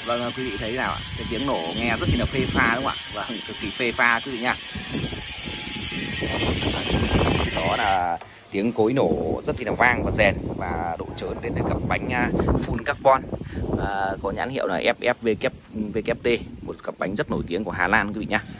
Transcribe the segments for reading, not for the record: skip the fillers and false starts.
Vâng, quý vị thấy nào ạ? Cái tiếng nổ nghe rất là phê pha đúng không ạ? Vâng, cực kỳ phê pha quý vị nha. Đó là tiếng cối nổ rất là vang và rền, và độ trớn đến từ cặp bánh full carbon có nhãn hiệu là FFVKT, một cặp bánh rất nổi tiếng của Hà Lan quý vị nhá.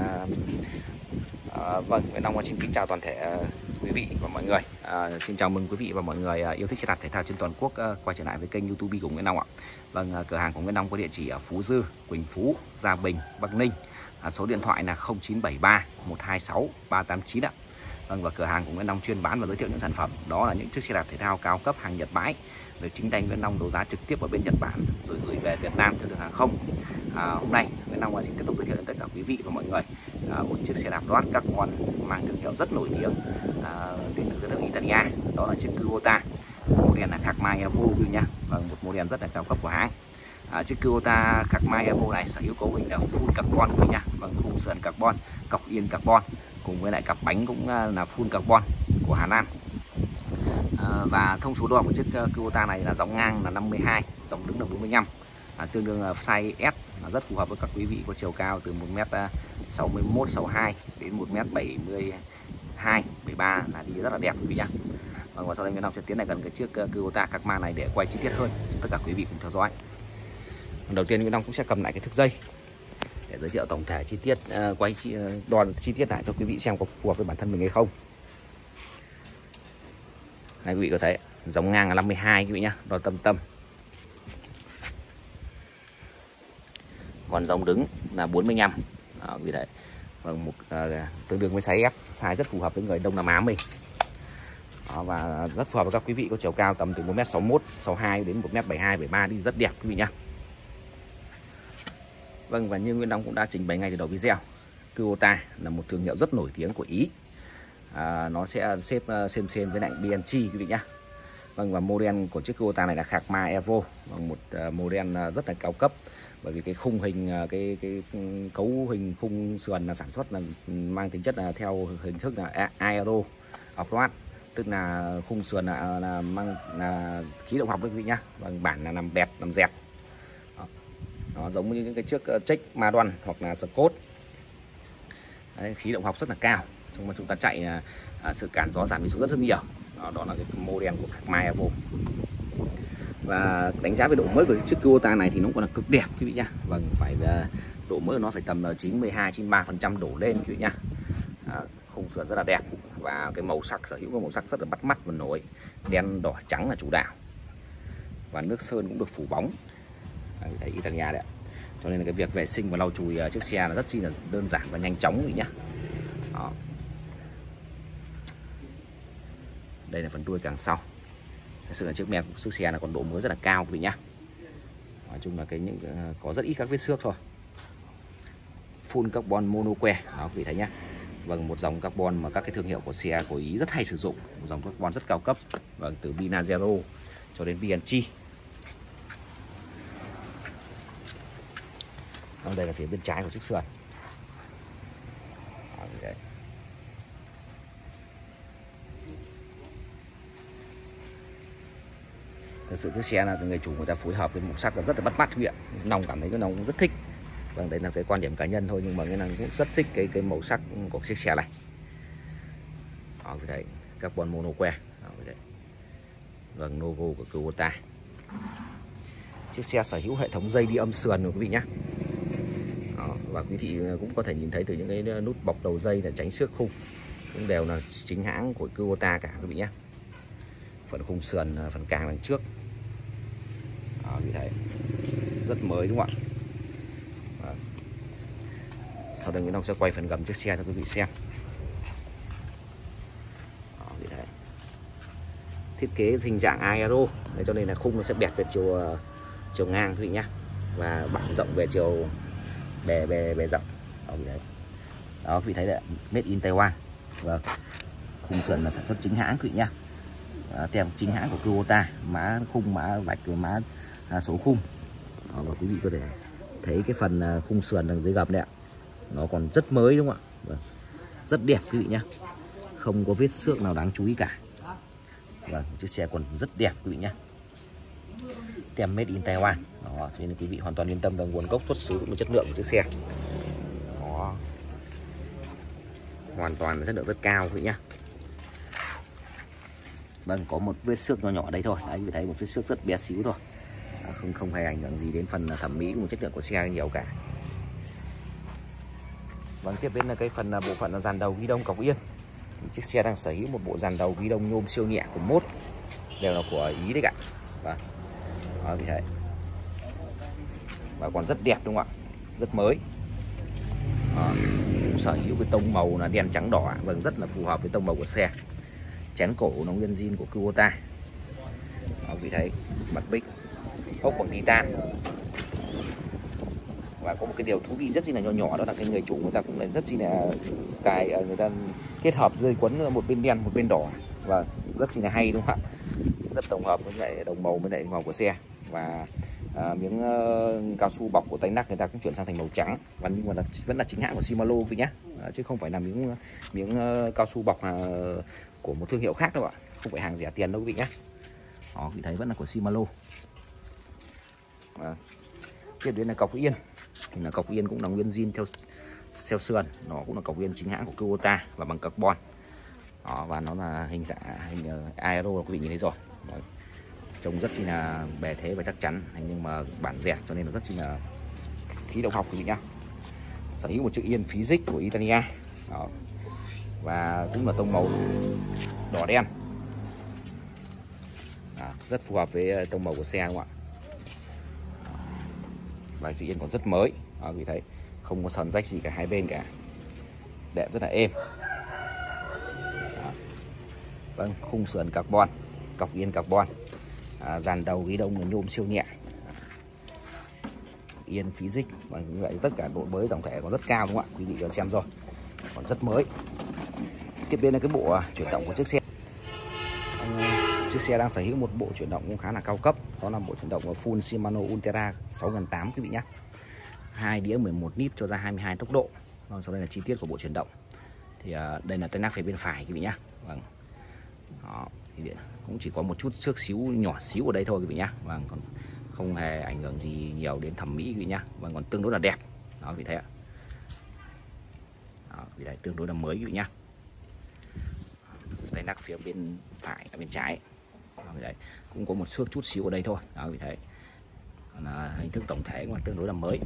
Vâng, Nguyễn Long xin kính chào toàn thể quý vị và mọi người. Xin chào mừng quý vị và mọi người yêu thích xe đạp thể thao trên toàn quốc quay trở lại với kênh YouTube của Nguyễn Long ạ. Vâng, cửa hàng của Nguyễn Long có địa chỉ ở Phú Dư, Quỳnh Phú, Gia Bình, Bắc Ninh. Số điện thoại là 0973 126 389 ạ. Vâng, và cửa hàng của Nguyễn Long chuyên bán và giới thiệu những sản phẩm đó là những chiếc xe đạp thể thao cao cấp hàng Nhật bãi, được chính tay Nguyễn Long đấu giá trực tiếp ở bên Nhật Bản rồi gửi về Việt Nam theo đường hàng không. Hôm nay Nguyễn Long xin tiếp tục giới thiệu đến tất cả quý vị và mọi người một chiếc xe đạp Load Carbon mang thương hiệu rất nổi tiếng đến từ nước Italia, đó là chiếc Kubota. Model là Kakma Evo nhá. Vâng, một model rất là cao cấp của hãng. Chiếc Kubota Kakma Evo này sở hữu cấu hình là full carbon quý nhá. Vâng, khung sườn carbon, cọc yên carbon, cùng với lại cặp bánh cũng là full carbon của Hà Lan. Và thông số đo của chiếc Kubota này là dòng ngang là 52, dòng đứng là 45, tương đương size S, rất phù hợp với các quý vị có chiều cao từ 1m61, 62 đến 1m72, 73 là đi rất là đẹp quý vị nhá. Và sau đây Nguyễn Long sẽ tiến lại gần cái chiếc Kubota Kakma này để quay chi tiết hơn cho tất cả quý vị cùng theo dõi. Đầu tiên Nguyễn Long cũng sẽ cầm lại cái thước dây để giới thiệu tổng thể chi tiết, đo chi tiết lại cho quý vị xem có phù hợp với bản thân mình hay không. Này quý vị có thấy dòng ngang là 52 quý vị nhá, đo tâm. Còn dòng đứng là 45. Đó, quý vị thấy. Vâng, tương đương với size S, size rất phù hợp với người Đông Nam Á mình. Đó, và rất phù hợp với các quý vị có chiều cao tầm từ 1m61, 62 đến 1m72, 73 đi rất đẹp quý vị nhá. Vâng, và như Nguyễn Long cũng đã trình bày ngay từ đầu video, Kubota là một thương hiệu rất nổi tiếng của Ý. Nó sẽ xếp xem với lại Bianchi quý vị nhá. Vâng, và model của chiếc Kubota này là Kakma Evo, một model rất là cao cấp, bởi vì cái khung hình, cái cấu hình khung sườn là sản xuất là mang tính chất là theo hình thức là aero off-road, tức là khung sườn là mang là khí động học quý vị nhá. Vâng, bản là làm bẹt, làm dẹt. Nó giống như những cái chiếc Trek Madon hoặc là Scott. Đấy, khí động học rất là cao, nhưng mà chúng ta chạy sự cản gió giảm đi xuống rất nhiều. Đó là cái model của Kakma Evo. Và đánh giá về độ mới của chiếc Kubota này thì nó còn là cực đẹp quý vị nhá. Vâng, phải độ mới nó phải tầm 92-93% đổ lên quý vị nhá. Khung sườn rất là đẹp, và cái màu sắc sở hữu cái màu sắc rất là bắt mắt và nổi, đen đỏ trắng là chủ đạo, và nước sơn cũng được phủ bóng. Đấy, Italia đấy ạ. Cho nên là cái việc vệ sinh và lau chùi chiếc xe là rất chi là đơn giản và nhanh chóng quý vị nhá. Đó. Đây là phần đuôi càng sau. Thực sự là chiếc xe là còn độ mới rất là cao quý vị nhá. Nói chung là có rất ít các vết xước thôi. Full carbon monoque đó quý vị thấy nhá. Vâng, một dòng carbon mà các cái thương hiệu của xe của Ý rất hay sử dụng, một dòng carbon rất cao cấp. Vâng, từ Binazero cho đến Bianchi. Đây là phía bên trái của chiếc sườn. Đấy. Thật sự cái xe là người chủ người ta phối hợp với màu sắc là rất là bắt mắt quý vị ạ. Long cảm thấy cái Long cũng rất thích. Vâng, đấy là cái quan điểm cá nhân thôi, nhưng mà cái Long cũng rất thích cái màu sắc của chiếc xe này. Đó, đấy, carbon monoque. Vâng, logo của Kubota. Chiếc xe sở hữu hệ thống dây đi âm sườn rồi quý vị nhé. Và quý vị cũng có thể nhìn thấy từ những cái nút bọc đầu dây là tránh xước khung cũng đều là chính hãng của Kubota cả quý vị nhé. Phần khung sườn, phần càng đằng trước. Đó, quý vị thấy rất mới đúng không ạ? Sau đây Nguyễn Long sẽ quay phần gầm chiếc xe cho quý vị xem. Đó, quý vị thấy. Thiết kế hình dạng aero, cho nên là khung nó sẽ bẹt về chiều ngang quý vị nhé, và bản rộng về chiều bề rộng. Đó, quý vị thấy đấy, made in Taiwan. Vâng, khung sườn là sản xuất chính hãng quý vị nhá. Tem chính hãng của Kubota, mã khung, mã vạch, mã số khung. Đó, và quý vị có thể thấy cái phần khung sườn đằng dưới gầm đấy ạ, nó còn rất mới đúng không ạ? Vâng, rất đẹp quý vị nhá, không có vết xước nào đáng chú ý cả. Vâng, chiếc xe còn rất đẹp quý vị nhá. tem made in Taiwan. Đó, cho nên quý vị hoàn toàn yên tâm về nguồn gốc xuất xứ cũng như chất lượng của chiếc xe. Đó, hoàn toàn là chất lượng rất cao quý vị nhá. Vâng, có một vết xước nhỏ nhỏ ở đây thôi. Đấy, quý vị thấy một vết xước rất bé xíu thôi. Không hề ảnh hưởng gì đến phần thẩm mỹ cũng chất lượng của xe nhiều cả. Vâng, tiếp đến là cái phần bộ phận là dàn đầu ghi đông cọc yên. Thì chiếc xe đang sở hữu một bộ dàn đầu ghi đông nhôm siêu nhẹ của Mốt, đều là của Ý đấy cả. Vâng, đó quý vị thấy. Và còn rất đẹp đúng không ạ, rất mới. Đó, cũng sở hữu cái tông màu là đen trắng đỏ. Vâng, rất là phù hợp với tông màu của xe. Chén cổ nó nguyên zin của Kubota. Đó, quý vị thấy mặt bích ốc bằng titan. Và có một cái điều thú vị rất là nhỏ nhỏ, đó là cái người chủ người ta cũng lại rất là người ta kết hợp rơi quấn một bên đen một bên đỏ, và rất là hay đúng không ạ, rất tổng hợp với lại đồng màu với lại màu của xe. Và miếng cao su bọc của tay nắc người ta cũng chuyển sang thành màu trắng, và nhưng mà vẫn là chính hãng của Shimano quý vị nhé, chứ không phải là miếng cao su bọc của một thương hiệu khác đâu ạ, không phải hàng rẻ tiền đâu quý vị nhé. Đó, quý vị thấy vẫn là của Shimano. Tiếp đến là cọc yên. Thì là cọc yên cũng là nguyên zin theo sườn, nó cũng là cọc yên chính hãng của Kubota và bằng carbon. Đó, và nó là hình aero quý vị nhìn thấy rồi. Đó, trông rất là bề thế và chắc chắn, nhưng mà bản dẹt cho nên nó rất là khí động học quý vị nhá. Sở hữu một chiếc yên phí dích của Italia. Đó, và cũng là tông màu đỏ đen. Rất phù hợp với tông màu của xe đúng không ạ. Và chiếc yên còn rất mới. Đó, quý vị thấy không có sờn rách gì cả hai bên cả, đệm rất là êm. Đó. Vâng, khung sườn carbon, cọc yên carbon, dàn đầu ghi đông là nhôm siêu nhẹ, yên phí dích. Và như vậy tất cả độ mới tổng thể còn rất cao đúng không ạ, quý vị cần xem rồi, còn rất mới. Tiếp đến là cái bộ chuyển động của chiếc xe. Chiếc xe đang sở hữu một bộ chuyển động cũng khá là cao cấp, đó là bộ chuyển động full Shimano Ultra 6800 quý vị nhé. 2 đĩa 11 níp cho ra 22 tốc độ. Vâng, sau đây là chi tiết của bộ chuyển động. Thì đây là tay nắc phía bên phải quý vị nhé. Vâng. Đó, thì cũng chỉ có một chút xước xíu nhỏ xíu ở đây thôi quý vị nhé. Vâng, còn không hề ảnh hưởng gì nhiều đến thẩm mỹ quý vị nhé. Vâng, còn tương đối là đẹp. Đó quý vị thấy ạ. Đó, quý vị thấy tương đối là mới quý vị nhé. Tay nắc phía bên phải ở bên trái. Đó, đấy, cũng có một xước chút xíu ở đây thôi. Đó quý vị thấy. Còn hình thức tổng thể cũng tương đối là mới.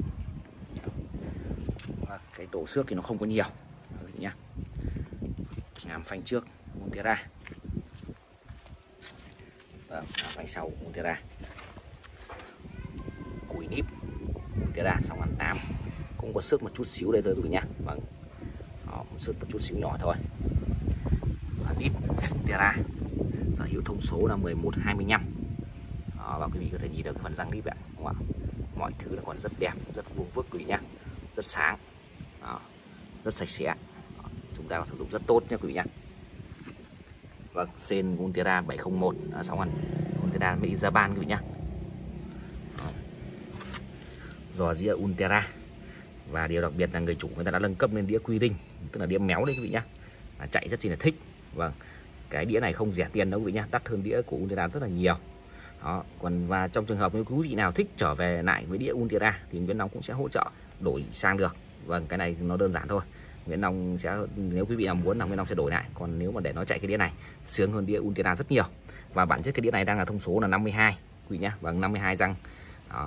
Và cái tổ xước thì nó không có nhiều nhá. Ngàm phanh trước Montera, ngàm phanh sau Montera, cùi níp Montera 6800, cũng có xước một chút xíu đây thôi quý vị nhá. Vâng, đó, một xước một chút xíu nhỏ thôi. Và níp Montera sở hữu thông số là 1125. Đó, và quý vị có thể nhìn được cái phần răng níp ạ, đúng không ạ? Mọi thứ nó còn rất đẹp, rất vuông vức quý vị nhá, rất sáng. Đó, rất sạch sẽ. Đó, chúng ta sử dụng rất tốt nha quý vị nhá. Vâng, sen Ultra 701 6000 Ultra made in Japan quý vị nhá. Giò dĩa Ultra, và điều đặc biệt là người chủ người ta đã nâng cấp lên đĩa quy đinh, tức là đĩa méo đấy quý vị nhá. Chạy rất chi là thích. Vâng, cái đĩa này không rẻ tiền đâu quý vị nhá, đắt hơn đĩa của Ultra rất là nhiều. Đó, còn và trong trường hợp nếu quý vị nào thích trở về lại với đĩa Ultra thì Nguyễn Long cũng sẽ hỗ trợ đổi sang được. Vâng, cái này nó đơn giản thôi. Nguyễn Long sẽ, nếu quý vị nào muốn là Nguyễn Long sẽ đổi lại. Còn nếu mà để nó chạy cái đĩa này sướng hơn đĩa Ultra rất nhiều. Và bản chất cái đĩa này đang là thông số là 52 quý vị nhá. Vâng, 52 răng. Đó,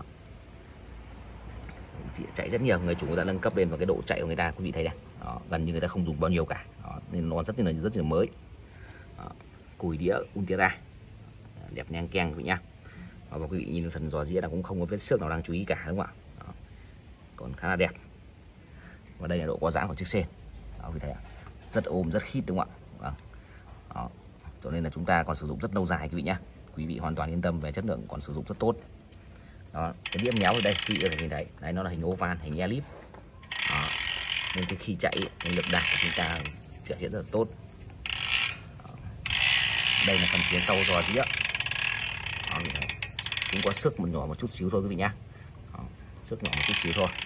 chạy rất nhiều, người chủ người ta nâng cấp lên vào cái độ chạy của người ta quý vị thấy này. Đó, gần như người ta không dùng bao nhiêu cả. Đó, nên nó rất là mới. Đó, cùi đĩa Ultra đẹp nhang keng quý vị nhá. Và quý vị nhìn phần giò dĩa là cũng không có vết xước nào đáng chú ý cả đúng không ạ. Đó, còn khá là đẹp. Và đây là độ có giãn của chiếc sen. Đó, quý vị thấy ạ, rất ôm, rất khít đúng không ạ. Vâng. Đó, cho nên là chúng ta còn sử dụng rất lâu dài quý vị nhá. Quý vị hoàn toàn yên tâm về chất lượng, còn sử dụng rất tốt. Đó, cái đĩa méo ở đây quý vị có thể nhìn thấy, đấy nó là hình oval, hình elip. Đó, nên cái khi chạy cái lực đạp của chúng ta thể hiện rất là tốt. Đó, đây là phần phía sau giò dĩa. Đó, cũng có xước một nhỏ một chút xíu thôi quý vị nhá. Đó, xước nhỏ một chút xíu thôi.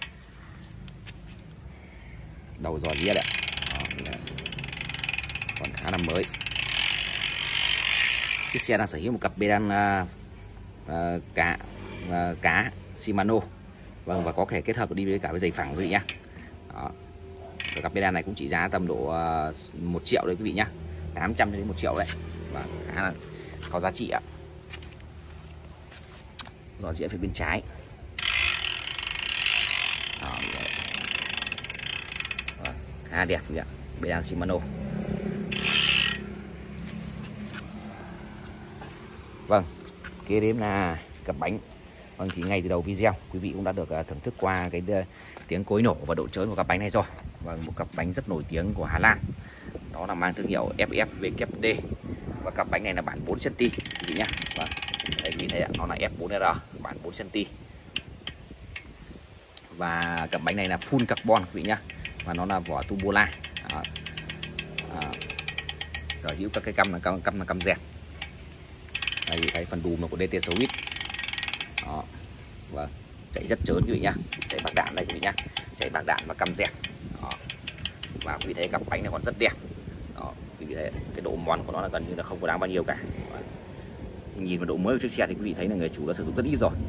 Đầu giò dĩa đấy. Đó, còn khá là mới. Chiếc xe đang sở hữu một cặp pedal cá Shimano. Vâng, và có thể kết hợp đi với cả với giày phẳng quý vị nhá. Đó. Cặp pedal này cũng trị giá tầm độ 1 triệu đấy quý vị nhá, 800 đến 1 triệu đấy, và khá là có giá trị ạ. Giỏ dĩa phía bên trái. Đó, khá đẹp quý vị ạ, pedal Shimano. Vâng, kế đến là cặp bánh. Vâng, thì ngay từ đầu video quý vị cũng đã được thưởng thức qua cái tiếng cối nổ và độ trớn của cặp bánh này rồi. Vâng, một cặp bánh rất nổi tiếng của Hà Lan, đó là mang thương hiệu FFVKD, và cặp bánh này là bản 4 cm quý vị nhá. Vâng, đây quý vị thấy ạ, nó là F4R bản 4 cm, và cặp bánh này là full carbon quý vị nhá, và nó là vỏ tubular. Sở hữu các cái căm là căm dẹt. Đây cái phần đùm là của DT Swiss. Đó. Vâng, chạy rất trớn quý vị nhá, chạy bạc đạn đây quý vị nhá, chạy bạc đạn và căm dẹt. Đó. Và quý vị thấy cặp bánh này còn rất đẹp. Đó, quý vị thấy cái độ mòn của nó là gần như là không có đáng bao nhiêu cả. Đó. Nhìn vào độ mới của chiếc xe thì quý vị thấy là người chủ đã sử dụng rất ít rồi,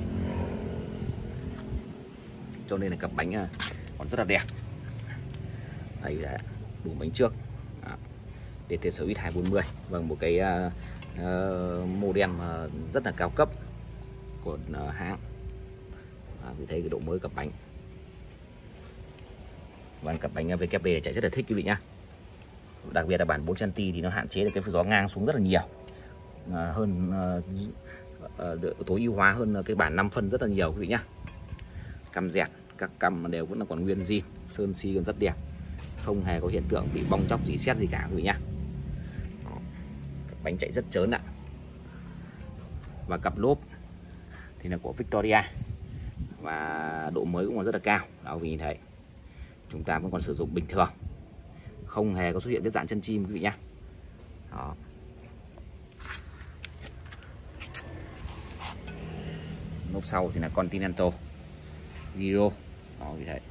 cho nên là cặp bánh còn rất là đẹp. Đây là đùm bánh trước DT Swiss 240. Vâng, một cái model mà rất là cao cấp của hãng. Quý thấy cái độ mới cặp bánh. Vâng, cặp bánh VKD này chạy rất là thích quý vị nhá. Đặc biệt là bản 4 cm thì nó hạn chế được cái gió ngang xuống rất là nhiều, hơn tối ưu hóa hơn cái bản 5 phân rất là nhiều quý vị nhá. Căm dẹt, các căm đều vẫn là còn nguyên zin, sơn xi còn rất đẹp, không hề có hiện tượng bị bong chóc gì sét gì cả quý vị nhá. Cặp bánh chạy rất trớn ạ. Và cặp lốp thì là của Victoria, và độ mới cũng còn rất là cao. Đó quý vị nhìn thấy, chúng ta vẫn còn sử dụng bình thường, không hề có xuất hiện vết dạn chân chim quý vị nhé. Đó. Lốp sau thì là Continental Giro. Đó quý vị thấy.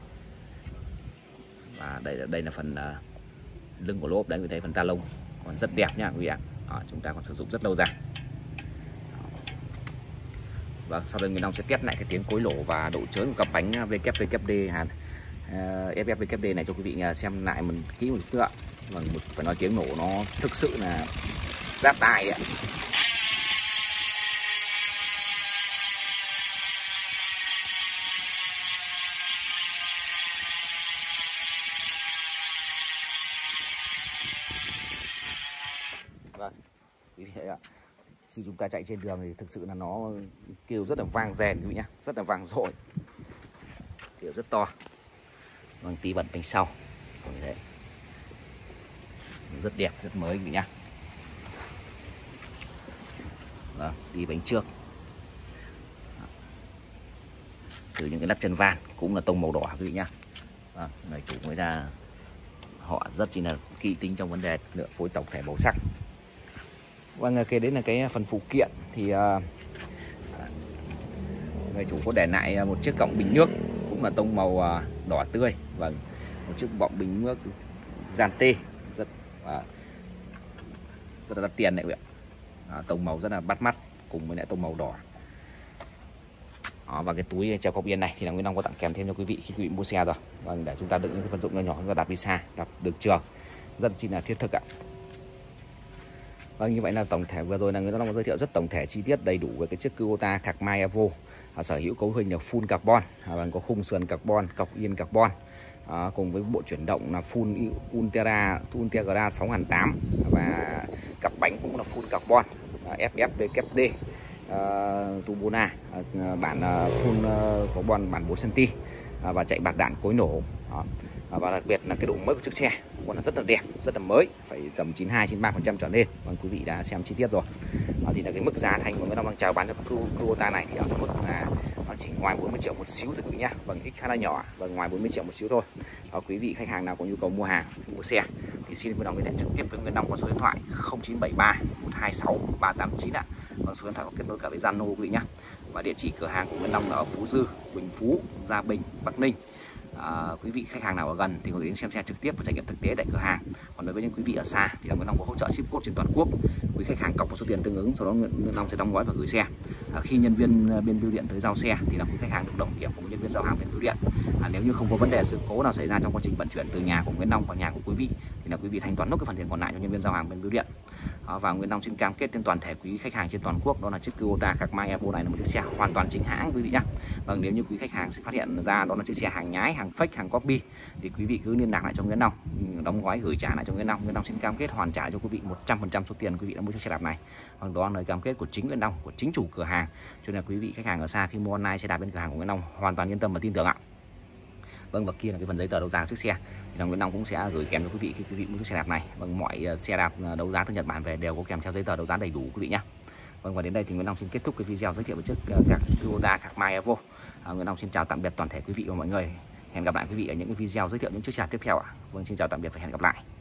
Và đây là phần lưng của lốp đấy, quý vị thấy phần ta lông còn rất đẹp nha quý vị ạ. Đó, chúng ta còn sử dụng rất lâu dài. Vâng, sau đây Nguyễn Long sẽ test lại cái tiếng cối nổ và độ trớn của cặp bánh VKD FFVKD này cho quý vị xem lại mình kỹ một chút nữa. Vâng, phải nói tiếng nổ nó thực sự là rát tai ạ. Vâng, quý vị thấy ạ, khi chúng ta chạy trên đường thì thực sự là nó kêu rất là vang rèn quý vị nhá, rất là vang dội, kêu rất to. Vâng, tí bật bánh sau, đấy, rất đẹp, rất mới quý vị nhá. Vâng, tí bánh trước, từ những cái nắp chân van cũng là tông màu đỏ quý vị nhá. Vâng, người chủ mới là họ rất chỉ là kỹ tính trong vấn đề lựa phối tổng thể màu sắc. Vâng, kế đến là cái phần phụ kiện thì người chủ có để lại một chiếc cọng bình nước cũng là tông màu đỏ tươi. Vâng, một chiếc bọng bình nước dàn tê rất là đắt tiền đấy quý vị ạ. Tông màu rất là bắt mắt cùng với lại tông màu đỏ. Đó, và cái túi treo cọc yên này thì là Nguyễn Long có tặng kèm thêm cho quý vị khi quý vị mua xe rồi. Vâng, để chúng ta đựng những cái vật dụng nhỏ nhỏ và đặt đi xa, đặt đường trường, rất chi là thiết thực ạ. Vâng, như vậy là tổng thể vừa rồi là Nguyễn Long có giới thiệu rất tổng thể chi tiết đầy đủ về cái chiếc Kubota Kakmai Evo, sở hữu cấu hình là full carbon, và có khung sườn carbon, cọc yên carbon, cùng với bộ chuyển động là full Ultegra 6008, và cặp bánh cũng là full carbon, FFVKD Turbona, bản full carbon bản 4 cm, và chạy bạc đạn cối nổ. Đó. Và đặc biệt là cái độ mới của chiếc xe còn là rất là đẹp, rất là mới, phải tầm 92-93% trở lên. Vâng, quý vị đã xem chi tiết rồi. Đó thì là cái mức giá thành của Nguyễn Long đang chào bán cho Kubota này thì ở mức là nó chỉ ngoài 40 triệu một xíu thôi quý vị nhá. Vâng, ít khá là nhỏ, vâng, ngoài 40 triệu một xíu thôi. Quý vị khách hàng nào có nhu cầu mua hàng, mua xe thì xin Nguyễn Long liên hệ trực tiếp với Nguyễn Long qua số điện thoại 0973 126 389 ạ. Vâng, số điện thoại có kết nối cả với Zalo quý vị nhá. Và địa chỉ cửa hàng của Nguyễn Long là ở Phú Dư, Bình Phú, Gia Bình, Bắc Ninh. Quý vị khách hàng nào ở gần thì có thể đến xem xe trực tiếp và trải nghiệm thực tế tại cửa hàng. Còn đối với những quý vị ở xa thì Nguyễn Long có hỗ trợ ship code trên toàn quốc. Quý khách hàng cọc một số tiền tương ứng, sau đó Nguyễn Long sẽ đóng gói và gửi xe. khi nhân viên bên bưu điện tới giao xe thì là quý khách hàng được đồng kiểm cùng nhân viên giao hàng bên bưu điện. Nếu như không có vấn đề sự cố nào xảy ra trong quá trình vận chuyển từ nhà của Nguyễn Long vào nhà của quý vị thì là quý vị thanh toán nốt cái phần tiền còn lại cho nhân viên giao hàng bên bưu điện. Và Nguyễn Long xin cam kết trên toàn thể quý khách hàng trên toàn quốc đó là chiếc Toyota Kakmai Evo này là một chiếc xe hoàn toàn chính hãng quý vị nhé. Vâng, nếu như quý khách hàng sẽ phát hiện ra đó là chiếc xe hàng nhái, hàng fake, hàng copy thì quý vị cứ liên lạc lại cho Nguyễn Long, đóng gói gửi trả lại cho Nguyễn Long. Nguyễn Long xin cam kết hoàn trả cho quý vị 100% số tiền quý vị đã mua chiếc xe đạp này. Vâng, đó là lời cam kết của chính Nguyễn Long, của chính chủ cửa hàng. Cho nên là quý vị khách hàng ở xa khi mua online xe đạp bên cửa hàng của Nguyễn Long hoàn toàn yên tâm và tin tưởng ạ. Vâng, và kia là cái phần giấy tờ đấu giá của chiếc xe thì là Nguyễn Long cũng sẽ gửi kèm cho quý vị khi quý vị mua chiếc xe đạp này. Vâng, mọi xe đạp đấu giá từ Nhật Bản về đều có kèm theo giấy tờ đấu giá đầy đủ quý vị nhé. Vâng, và đến đây thì Nguyễn Long xin kết thúc cái video giới thiệu về chiếc Toyota Kakmai Evo. Nguyễn Long xin chào tạm biệt toàn thể quý vị và mọi người. Hẹn gặp lại quý vị ở những cái video giới thiệu những chiếc xe đạp tiếp theo ạ. Vâng, xin chào tạm biệt và hẹn gặp lại.